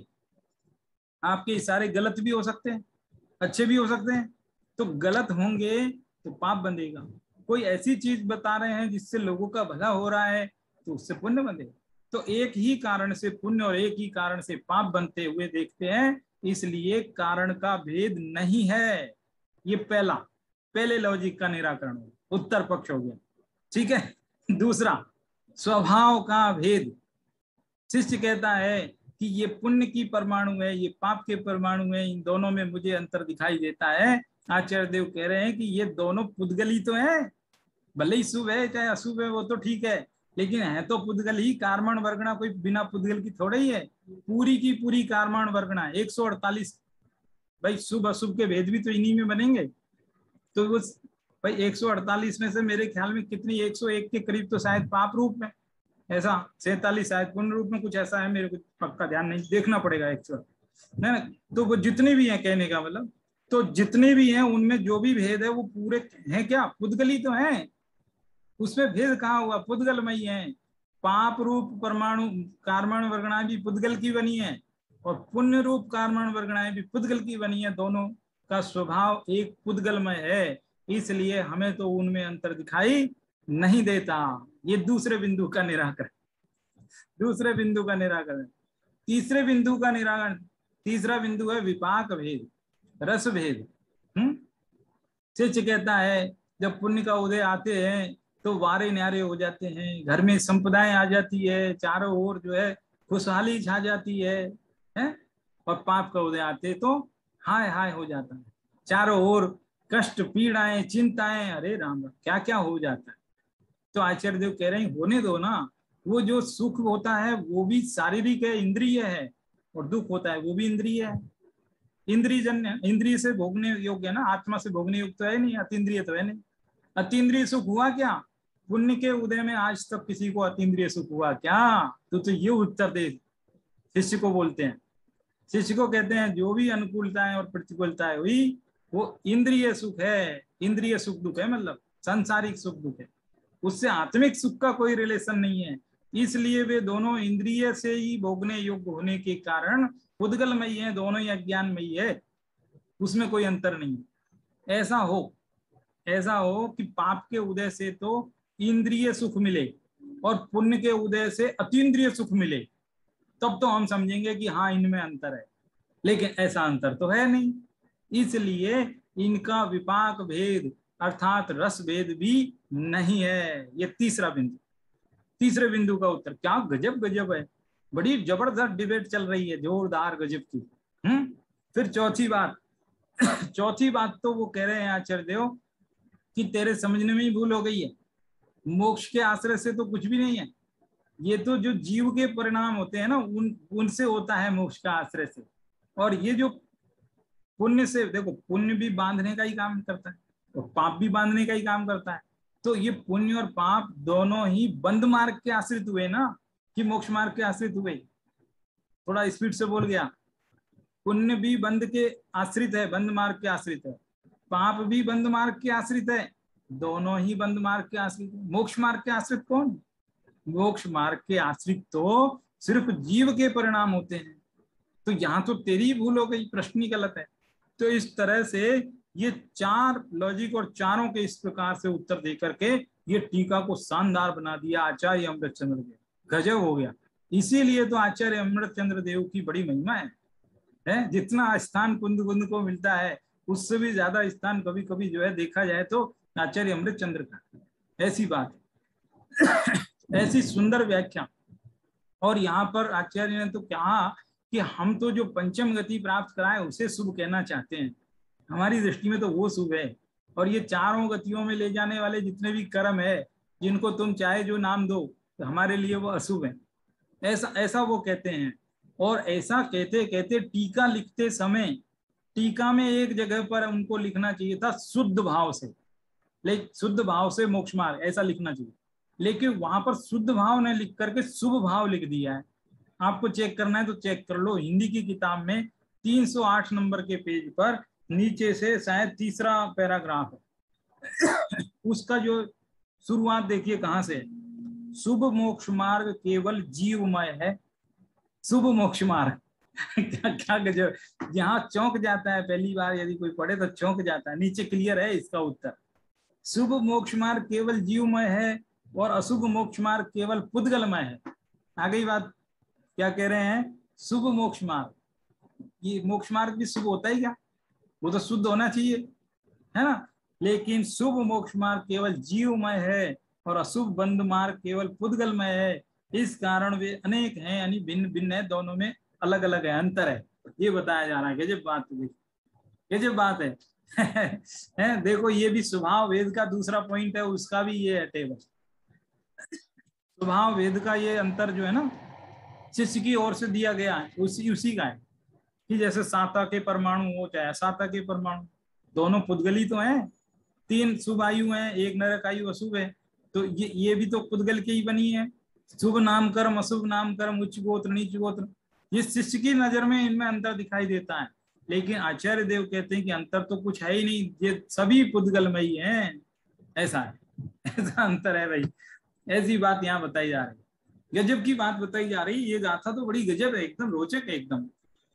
आपके इशारे गलत भी हो सकते हैं, अच्छे भी हो सकते हैं, तो गलत होंगे तो पाप बंधेगा। कोई ऐसी चीज बता रहे हैं जिससे लोगों का भला हो रहा है तो उससे पुण्य बंधेगा। तो एक ही कारण से पुण्य और एक ही कारण से पाप बनते हुए देखते हैं, इसलिए कारण का भेद नहीं है। ये पहला पहले लॉजिक का निराकरण हो, उत्तर पक्ष हो गया। ठीक है। दूसरा, स्वभाव का भेद। शिष्य कहता है कि ये पुण्य की परमाणु है, ये पाप के परमाणु है, इन दोनों में मुझे अंतर दिखाई देता है। आचार्य देव कह रहे हैं कि ये दोनों पुद्गल ही तो है, भले ही शुभ है चाहे अशुभ है वो तो ठीक है, लेकिन है तो पुद्गल ही। कार्मण वर्गणा कोई बिना पुद्गल की थोड़ा ही है, पूरी की पूरी कार्मण वर्गणा एक सौ अड़तालीस। भाई शुभ अशुभ के भेद भी तो इन्हीं में बनेंगे। तो वो भाई एक सौ अड़तालीस में से मेरे ख्याल में कितनी, एक सौ एक के करीब तो शायद पाप रूप में, ऐसा सैतालीस शायद पुण्य रूप में, कुछ ऐसा है, मेरे को पक्का ध्यान नहीं, देखना पड़ेगा एक्चुअल ना। तो वो जितने भी हैं, कहने का मतलब, तो जितने भी हैं उनमें जो भी भेद है वो पूरे हैं क्या, पुद्गली तो हैं। उसमें भेद कहाँ हुआ, पुद्गलमयी है। पाप रूप परमाणु कार्मण वर्गणाएं भी पुद्गल की बनी है और पुण्य रूप कार्मण वर्गणाएं भी पुद्गल की बनी है। दोनों का स्वभाव एक पुद्गलमय है, इसलिए हमें तो उनमें अंतर दिखाई नहीं देता। ये दूसरे बिंदु का निराकरण दूसरे बिंदु का निराकरण तीसरे बिंदु का निराकरण तीसरा बिंदु है विपाक भेद, रस भेद। हम्म शिष्य कहता है जब पुण्य का उदय आते हैं तो वारे न्यारे हो जाते हैं, घर में संपदाएं आ जाती है, चारों ओर जो है खुशहाली छा जाती है, है? और पाप का उदय आते तो हाय हाय हो जाता है, चारों ओर कष्ट पीड़ाएं चिंताएं, अरे राम क्या क्या हो जाता है। तो आचार्य देव कह रहे हैं होने दो ना, वो जो सुख होता है वो भी शारीरिक है, इंद्रिय है, और दुख होता है वो भी इंद्रिय है। इंद्रिय जन्य, इंद्रिय से भोगने योग्य है ना, आत्मा से भोगने योग्य तो है नहीं, अतीन्द्रिय तो है नहीं। अतीन्द्रिय सुख हुआ क्या, पुण्य के उदय में आज तक किसी को अतीन्द्रिय सुख हुआ क्या? तो, तो ये उत्तर दे शिष्य को बोलते हैं। शिष्य को कहते हैं जो भी अनुकूलताएं और प्रतिकूलताएं हुई वो इंद्रिय सुख है, इंद्रिय सुख दुख है, मतलब सांसारिक सुख दुख है, उससे आत्मिक सुख का कोई रिलेशन नहीं है। इसलिए वे दोनों इंद्रिय से ही भोगने योग्य होने के कारण पुद्गलमयी है, दोनों ही अज्ञानमयी है, उसमें कोई अंतर नहीं। ऐसा हो ऐसा हो कि पाप के उदय से तो इंद्रिय सुख मिले और पुण्य के उदय से अतीन्द्रिय सुख मिले, तब तो हम समझेंगे कि हाँ इनमें अंतर है, लेकिन ऐसा अंतर तो है नहीं। इसलिए इनका विपाक भेद अर्थात रस भेद भी नहीं है। ये तीसरा बिंदु तीसरे बिंदु का उत्तर। क्या गजब गजब है, बड़ी जबरदस्त डिबेट चल रही है, जोरदार गजब की। हम्म फिर चौथी बात चौथी बात तो वो कह रहे हैं आचार्य देव कि तेरे समझने में ही भूल हो गई है, मोक्ष के आश्रय से तो कुछ भी नहीं है, ये तो जो जीव के परिणाम होते हैं ना उन उनसे होता है मोक्ष का आश्रय से। और ये जो पुण्य से, देखो पुण्य भी बांधने का ही काम करता है और पाप भी बांधने का ही काम करता है। तो ये पुण्य और पाप दोनों ही बंद मार्ग के आश्रित हुए ना, कि मोक्ष मार्ग के आश्रित हुए। थोड़ा स्पीड से बोल गया। पुण्य भी बंद के आश्रित है, बंद मार्ग के आश्रित है, पाप भी बंद मार्ग के आश्रित है, दोनों ही बंद मार्ग के आश्रित है। मोक्ष मार्ग के आश्रित कौन? मोक्ष मार्ग के आश्रित तो सिर्फ जीव के परिणाम होते हैं। तो यहाँ तो तेरी भूल हो गई, प्रश्न ही गलत है। तो इस तरह से ये चार लॉजिक और चारों के इस प्रकार से उत्तर दे करके ये टीका को शानदार बना दिया आचार्य अमृतचंद्र देव, गजब हो गया। इसीलिए तो आचार्य अमृतचंद्र देव की बड़ी महिमा है, है? जितना स्थान कुंद कुंद को मिलता है उससे भी ज्यादा स्थान कभी कभी जो है देखा जाए तो आचार्य अमृतचंद्र का। ऐसी बात है, ऐसी सुंदर व्याख्या। और यहाँ पर आचार्य ने तो कहा कि हम तो जो पंचम गति प्राप्त कराए उसे शुभ कहना चाहते हैं, हमारी दृष्टि में तो वो शुभ है। और ये चारों गतियों में ले जाने वाले जितने भी कर्म है, जिनको तुम चाहे जो नाम दो, तो हमारे लिए वो अशुभ है, ऐसा ऐसा वो कहते हैं। और ऐसा कहते कहते टीका लिखते समय, टीका में एक जगह पर उनको लिखना चाहिए था शुद्ध भाव से, लेकिन शुद्ध भाव से मोक्ष मार्ग ऐसा लिखना चाहिए, लेकिन वहां पर शुद्ध भाव ने लिख करके शुभ भाव लिख दिया है। आपको चेक करना है तो चेक कर लो, हिंदी की किताब में तीन सौ आठ नंबर के पेज पर नीचे से शायद तीसरा पैराग्राफ है उसका जो शुरुआत देखिए कहाँ से है। शुभ मोक्ष मार्ग केवल जीवमय है। शुभ मोक्ष मार्ग क्या क्या गजब, जहां चौंक जाता है पहली बार यदि कोई पढ़े तो चौंक जाता है। नीचे क्लियर है इसका उत्तर। शुभ मोक्ष मार्ग केवल जीवमय है और अशुभ मोक्ष मार्ग केवल पुद्गलमय है। आ गई बात। क्या कह रहे हैं? शुभ मोक्ष मार्ग, ये मोक्ष मार्ग भी शुभ होता ही क्या? वो तो शुद्ध होना चाहिए, है ना। लेकिन शुभ मोक्ष मार्ग केवल जीवमय है और अशुभ बंध मार्ग केवल पुद्गलमय है। इस कारण वे अनेक हैं, यानी भिन्न भिन्न है, दोनों में अलग अलग है, अंतर है, ये बताया जा रहा है। गजब बात है, गजब बात है। है देखो, ये भी स्वभाव वेद का दूसरा पॉइंट है, उसका भी ये है टेबल। स्वभाव वेद का ये अंतर जो है ना, शिष्य की ओर से दिया गया है, उसी उसी का है कि जैसे साता के परमाणु हो चाहे साता के परमाणु, दोनों पुद्गली तो हैं। तीन शुभ आयु हैं, एक नरक आयु अशुभ है, तो ये ये भी तो पुद्गल की ही बनी है। शुभ नाम कर्म, अशुभ नाम कर्म, उच्च गोत्र नीच गोत्र, ये शिष्य की नजर में इनमें अंतर दिखाई देता है। लेकिन आचार्य देव कहते हैं कि अंतर तो कुछ है ही नहीं, ये सभी पुद्गलमयी हैं। ऐसा है, ऐसा अंतर है भाई। ऐसी बात यहाँ बताई जा रही है, गजब की बात बताई जा रही है। ये गाथा तो बड़ी गजब है, एकदम रोचक है, एकदम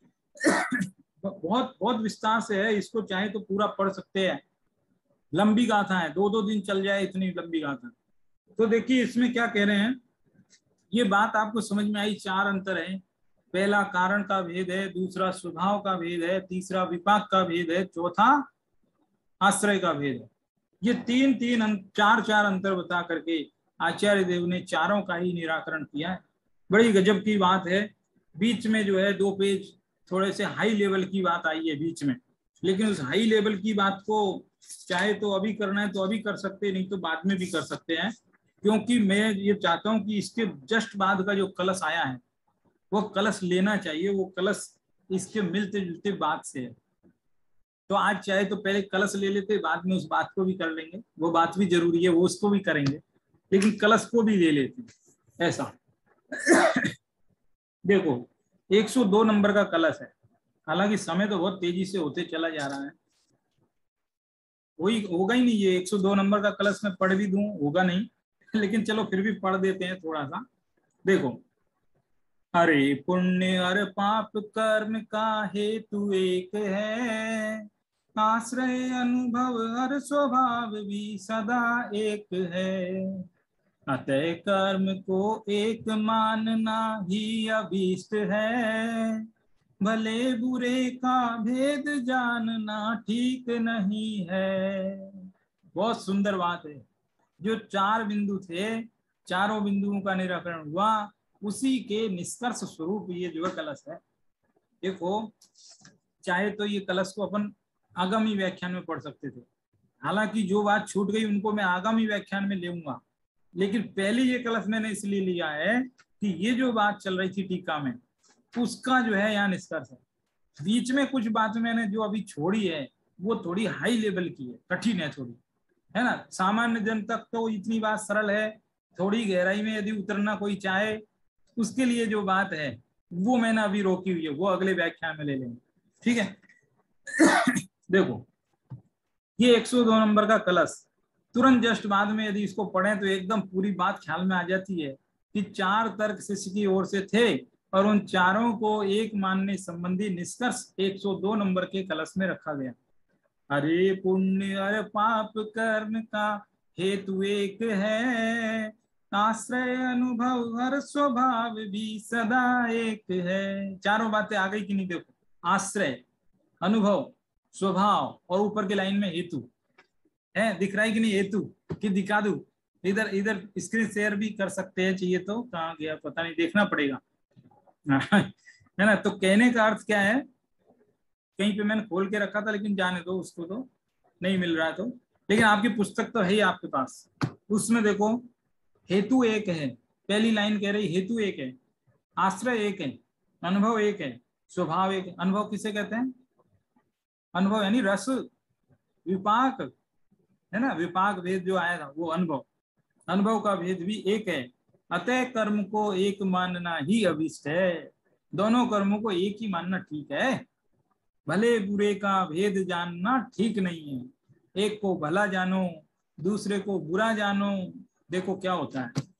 बहुत बहुत विस्तार से है। इसको चाहे तो पूरा पढ़ सकते हैं, लंबी गाथा है, दो दो दिन चल जाए इतनी लंबी गाथा। तो देखिए इसमें क्या कह रहे हैं, ये बात आपको समझ में आई। चार अंतर है। पहला कारण का भेद है, दूसरा स्वभाव का भेद है, तीसरा विपाक का भेद है, चौथा आश्रय का भेद है। ये तीन तीन चार चार अंतर बता करके आचार्य देव ने चारों का ही निराकरण किया है। बड़ी गजब की बात है। बीच में जो है दो पेज थोड़े से हाई लेवल की बात आई है बीच में, लेकिन उस हाई लेवल की बात को चाहे तो अभी करना है तो अभी कर सकते हैं, नहीं तो बाद में भी कर सकते हैं, क्योंकि मैं ये चाहता हूं कि इसके जस्ट बाद का जो कलश आया है वो कलश लेना चाहिए। वो कलश इसके मिलते जुलते बात से है। तो आज चाहे तो पहले कलश ले लेते, बाद में उस बात को भी कर लेंगे, वो बात भी जरूरी है, वो उसको भी करेंगे, लेकिन कलश को भी ले लेते ऐसा। देखो एक सौ दो नंबर का कलश है, हालांकि समय तो बहुत तेजी से होते चला जा रहा है, वही होगा ही नहीं। ये एक सौ दो नंबर का कलश में पढ़ भी दूं होगा नहीं, लेकिन चलो फिर भी पढ़ देते हैं थोड़ा सा। देखो, अरे पुण्य अरे पाप कर्म का हेतु एक है, आश्रय अनुभव हर स्वभाव भी सदा एक है। अतः कर्म को एक मानना ही अभीष्ट है, भले बुरे का भेद जानना ठीक नहीं है। बहुत सुंदर बात है। जो चार बिंदु थे, चारों बिंदुओं का निराकरण हुआ, उसी के निष्कर्ष स्वरूप ये जो कलश है। देखो चाहे तो ये कलश को अपन आगामी व्याख्यान में पढ़ सकते थे, हालांकि जो बात छूट गई उनको मैं आगामी व्याख्यान में लेऊंगा, लेकिन पहले ये कलश मैंने इसलिए लिया है कि ये जो बात चल रही थी टीका में, उसका जो है यहाँ निष्कर्ष है। बीच में कुछ बात मैंने जो अभी छोड़ी है वो थोड़ी हाई लेवल की है, कठिन है थोड़ी, है ना। सामान्य जन तक तो इतनी बात सरल है, थोड़ी गहराई में यदि उतरना कोई चाहे उसके लिए जो बात है वो मैंने अभी रोकी हुई है, वो अगले व्याख्यान में ले लेंगे, ठीक है। देखो ये एक सौ दो नंबर का कलश, तुरंत जस्ट बाद में यदि इसको पढ़ें तो एकदम पूरी बात ख्याल में आ जाती है कि चार तर्क शिष्य की ओर से थे और उन चारों को एक मानने संबंधी निष्कर्ष एक सौ दो नंबर के कलश में रखा गया। अरे पुण्य अरे पाप कर्म का हेतु एक है, आश्रय अनुभव हर स्वभाव भी सदा एक है। चारों बातें आ गई कि नहीं? देखो, आश्रय, अनुभव, स्वभाव और ऊपर के लाइन में हेतु है। दिख रहा है कि नहीं हेतु? कि दिखा दूं? इधर इधर स्क्रीन शेयर भी कर सकते हैं, चाहिए तो। कहाँ गया पता नहीं, देखना पड़ेगा, है ना। तो कहने का अर्थ क्या है, कहीं पे मैंने खोल के रखा था लेकिन जाने दो उसको, तो नहीं मिल रहा है तो, लेकिन आपकी पुस्तक तो है ही आपके पास, उसमें देखो हेतु एक है। पहली लाइन कह रही हेतु एक है, आश्रय एक है, अनुभव एक है, स्वभाव एक है। अनुभव किसे कहते हैं? अनुभव यानी रस, विपाक, है ना। विपाक भेद जो आया था वो अनुभव, अनुभव का भेद भी एक है। अतः कर्म को एक मानना ही अभिष्ट है, दोनों कर्मों को एक ही मानना ठीक है, भले बुरे का भेद जानना ठीक नहीं है। एक को भला जानो, दूसरे को बुरा जानो। देखो क्या होता है,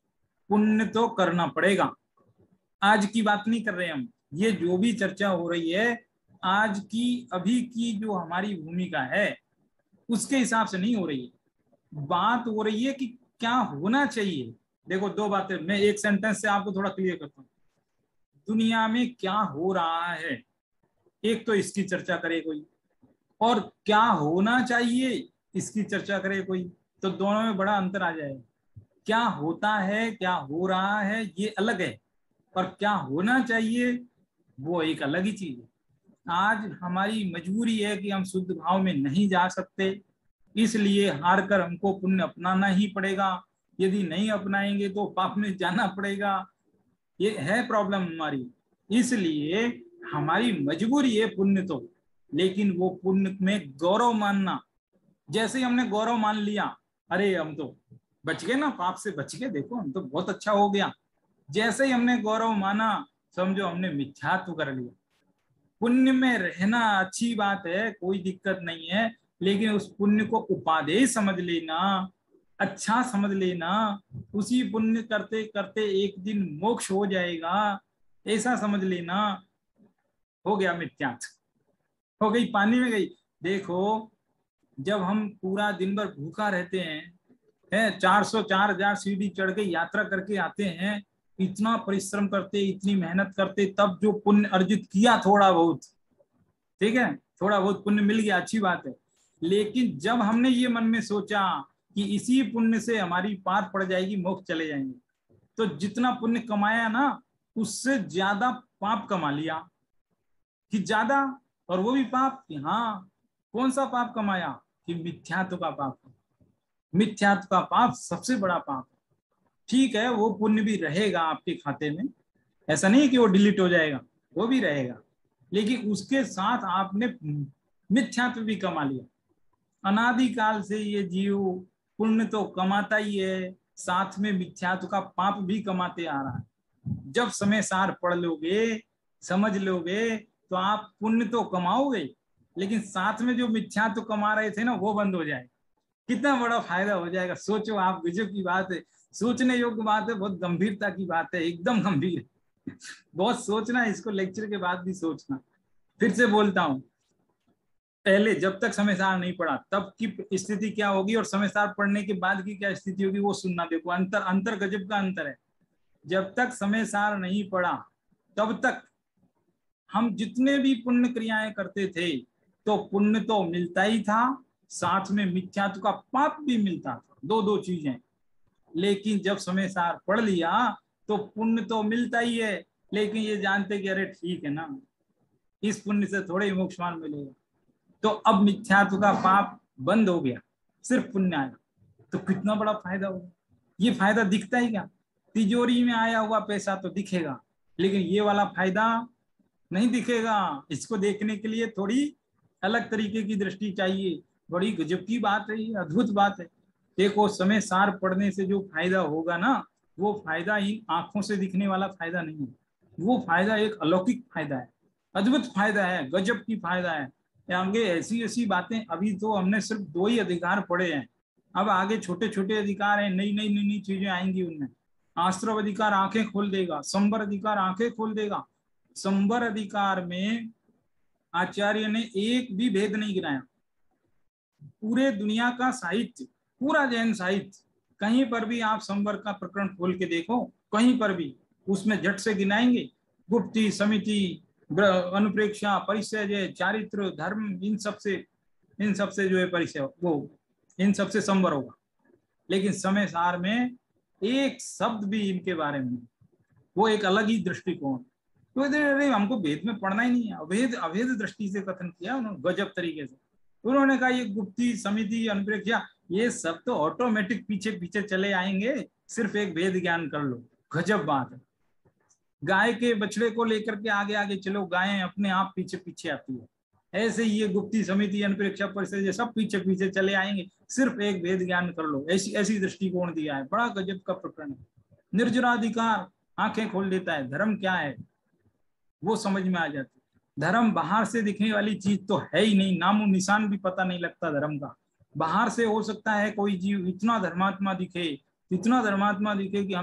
पुण्य तो करना पड़ेगा। आज की बात नहीं कर रहे हम, ये जो भी चर्चा हो रही है आज की अभी की जो हमारी भूमिका है उसके हिसाब से नहीं हो रही है। बात हो रही है कि क्या होना चाहिए। देखो दो बातें मैं एक सेंटेंस से आपको थोड़ा क्लियर करता हूँ। दुनिया में क्या हो रहा है, एक तो इसकी चर्चा करे कोई, और क्या होना चाहिए इसकी चर्चा करे कोई, तो दोनों में बड़ा अंतर आ जाएगा। क्या होता है, क्या हो रहा है ये अलग है, और क्या होना चाहिए वो एक अलग ही चीज है। आज हमारी मजबूरी है कि हम शुद्ध भाव में नहीं जा सकते, इसलिए हार कर हमको पुण्य अपनाना ही पड़ेगा। यदि नहीं अपनाएंगे तो पाप में जाना पड़ेगा। ये है प्रॉब्लम हमारी, इसलिए हमारी मजबूरी है पुण्य तो, लेकिन वो पुण्य में गौरव मानना। जैसे ही हमने गौरव मान लिया, अरे हम तो बच गए ना, पाप से बच गए, देखो हम तो बहुत अच्छा हो गया, जैसे ही हमने गौरव माना समझो हमने मिथ्यात्व कर लिया। पुण्य में रहना अच्छी बात है, कोई दिक्कत नहीं है, लेकिन उस पुण्य को उपादेय समझ लेना, अच्छा समझ लेना, उसी पुण्य करते करते एक दिन मोक्ष हो जाएगा ऐसा समझ लेना, हो गया मिथ्यात्व, हो गई पानी में गई। देखो जब हम पूरा दिन भर भूखा रहते हैं, है चार सौ चार हजार सीढ़ी चढ़ के यात्रा करके आते हैं, इतना परिश्रम करते, इतनी मेहनत करते, तब जो पुण्य अर्जित किया थोड़ा बहुत, ठीक है, थोड़ा बहुत पुण्य मिल गया, अच्छी बात है। लेकिन जब हमने ये मन में सोचा कि इसी पुण्य से हमारी पार पड़ जाएगी, मोक्ष चले जाएंगे, तो जितना पुण्य कमाया ना उससे ज्यादा पाप कमा लिया कि ज्यादा, और वो भी पाप कि हाँ कौन सा पाप कमाया कि मिथ्यात्व का पाप। मिथ्यात्व का पाप सबसे बड़ा पाप है। ठीक है वो पुण्य भी रहेगा आपके खाते में, ऐसा नहीं कि वो डिलीट हो जाएगा, वो भी रहेगा, लेकिन उसके साथ आपने मिथ्यात्व भी कमा लिया। अनादिकाल से ये जीव पुण्य तो कमाता ही है, साथ में मिथ्यात्व का पाप भी कमाते आ रहा है। जब समय सार पढ़ लोगे, समझ लोगे, तो आप पुण्य तो कमाओगे, लेकिन साथ में जो मिथ्यात्व कमा रहे थे ना वो बंद हो जाएगा। कितना बड़ा फायदा हो जाएगा, सोचो आप, गजब की बात है, सोचने योग्य बात है, बहुत गंभीरता की बात है, एकदम गंभीर, बहुत सोचना, इसको लेक्चर के बाद भी सोचना। फिर से बोलता हूँ, पहले जब तक समय सार नहीं पढ़ा तब की स्थिति क्या होगी और समय सार पढ़ने के बाद की क्या स्थिति होगी वो सुनना। देखो अंतर, अंतर गजब का अंतर है। जब तक समय सार नहीं पढ़ा तब तक हम जितने भी पुण्य क्रियाएं करते थे तो पुण्य तो मिलता ही था, साथ में मिथ्यात्व का पाप भी मिलता था, दो दो चीजें। लेकिन जब समय सार पढ़ लिया तो पुण्य तो मिलता ही है, लेकिन ये जानते कि अरे ठीक है ना, इस पुण्य से थोड़े ही मोक्ष मान मिलेगा, तो अब मिथ्यात्व का पाप बंद हो गया, सिर्फ पुण्य आया, तो कितना बड़ा फायदा होगा। ये फायदा दिखता ही क्या, तिजोरी में आया हुआ पैसा तो दिखेगा, लेकिन ये वाला फायदा नहीं दिखेगा। इसको देखने के लिए थोड़ी अलग तरीके की दृष्टि चाहिए। बड़ी गजब की बात है, ये अद्भुत बात है। देखो समय सार पढ़ने से जो फायदा होगा ना, वो फायदा इन आंखों से दिखने वाला फायदा नहीं है, वो फायदा एक अलौकिक फायदा है, अद्भुत फायदा है, गजब की फायदा है। आगे ऐसी ऐसी बातें, अभी तो हमने सिर्फ दो ही अधिकार पढ़े हैं, अब आगे छोटे छोटे अधिकार हैं, नई नई नई नई चीजें आएंगी उनमें। आश्रव अधिकार आंखें खोल देगा, संवर अधिकार आंखें खोल देगा। संवर अधिकार में आचार्य ने एक भी भेद नहीं गिनाया। पूरे दुनिया का साहित्य, पूरा जैन साहित्य, कहीं पर भी आप संवर का प्रकरण खोल के देखो, कहीं पर भी उसमें झट से गिनाएंगे गुप्ती, समिति, अनुप्रेक्षा, परिचय, चारित्र, धर्म, इन सब से इन सब से जो है परिचय, वो इन सब से संवर होगा। लेकिन समय सार में एक शब्द भी इनके बारे में, वो एक अलग ही दृष्टिकोण। तो अरे हमको वेद में पढ़ना ही नहीं है, अभेद अभेद दृष्टि से कथन किया उन्होंने गजब तरीके से। उन्होंने कहा ये गुप्ती, समिति, अनुप्रेक्षा, ये सब तो ऑटोमेटिक पीछे पीछे चले आएंगे, सिर्फ एक वेद ज्ञान कर लो। गजब बात है। गाय के बछड़े को लेकर के आगे आगे चलो, गायें अपने आप पीछे पीछे आती है, ऐसे ये गुप्ती, समिति, अनुप्रेक्षा, परिचय सब पीछे पीछे चले आएंगे, सिर्फ एक वेद ज्ञान कर लो। ऐसी ऐसी दृष्टिकोण दिया है, बड़ा गजब का प्रकरण है। निर्जराधिकार आंखें खोल देता है, धर्म क्या है वो समझ में आ जाती है। धर्म बाहर से दिखने वाली चीज तो है ही नहीं, नामो निशान भी पता नहीं लगता धर्म का। बाहर से हो सकता है कोई जीव इतना धर्मात्मा दिखे, इतना धर्मात्मा दिखे कि हम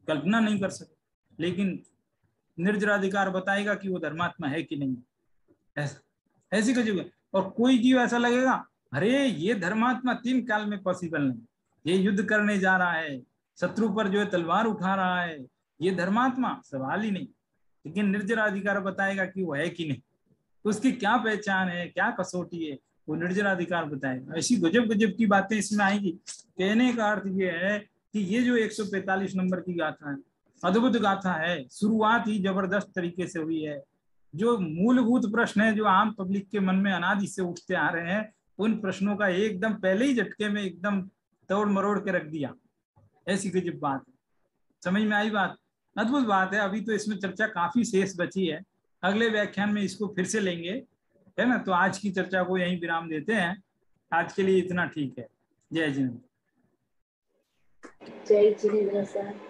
कल्पना नहीं कर सकते, लेकिन निर्जराधिकार बताएगा कि वो धर्मात्मा है कि नहीं। ऐसा ऐसी कुछ, और कोई जीव ऐसा लगेगा अरे ये धर्मात्मा तीन काल में पॉसिबल नहीं, ये युद्ध करने जा रहा है, शत्रु पर जो है तलवार उठा रहा है, ये धर्मात्मा सवाल ही नहीं। लेकिन निर्जराधिकार बताएगा कि वो है कि नहीं, उसकी क्या पहचान है, क्या कसौटी है, वो निर्जराधिकार बताएगा। ऐसी गजब गजब की बातें इसमें आएगी। कहने का अर्थ ये है कि ये जो एक सौ पैंतालीस नंबर की गाथा है, अद्भुत गाथा है, शुरुआत ही जबरदस्त तरीके से हुई है। जो मूलभूत प्रश्न है जो आम पब्लिक के मन में अनादि से उठते आ रहे हैं, उन प्रश्नों का एकदम पहले ही झटके में एकदम तोड़ मरोड़ के रख दिया। ऐसी गजब बात है, समझ में आई बात? अद्भुत बात है। अभी तो इसमें चर्चा काफी शेष बची है, अगले व्याख्यान में इसको फिर से लेंगे, है ना। तो आज की चर्चा को यहीं विराम देते हैं, आज के लिए इतना ठीक है। जय जिनेंद्र। जय जिनेंद्र सर।